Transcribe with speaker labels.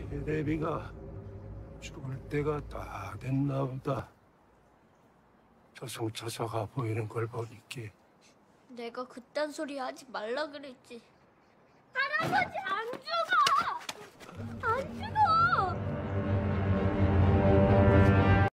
Speaker 1: 대비가 죽을 때가 다 됐나 보다. 저승처자가 보이는 걸 보니까.
Speaker 2: 내가 그딴 소리 하지 말라 그랬지. 할아버지 안 죽어!